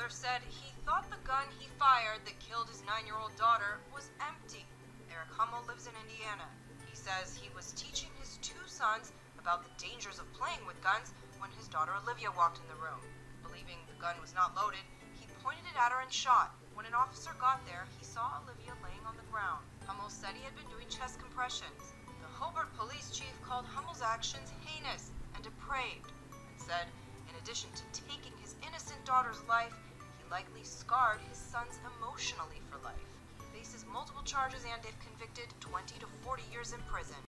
father said he thought the gun he fired that killed his 9-year-old daughter was empty. Eric Hummel lives in Indiana. He says he was teaching his 2 sons about the dangers of playing with guns when his daughter Olivia walked in the room. Believing the gun was not loaded, he pointed it at her and shot. When an officer got there, he saw Olivia laying on the ground. Hummel said he had been doing chest compressions. The Hobart police chief called Hummel's actions heinous and depraved, and said, in addition to taking his innocent daughter's life, he likely scarred his sons emotionally for life. He faces multiple charges and, if convicted, 20 to 40 years in prison.